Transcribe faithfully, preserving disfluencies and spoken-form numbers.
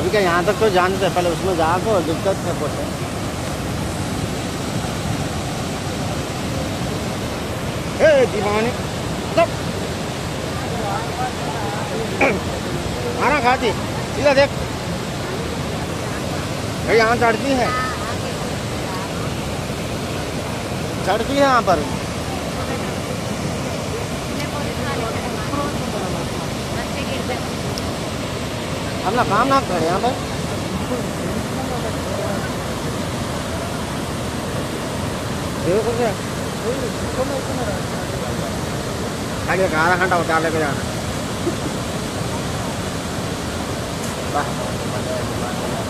अभी क्या यहाँ तक तो जानते, पहले उसमें जाको दिक्कत है कुछ। ए दीवानी खाना खाती सीधा देख भाई, यहाँ चढ़ती है चढ़ती है यहाँ पर। अपना काम ना करे यहाँ पर। देखो क्या आगे आधा घंटा होता लेके जाना।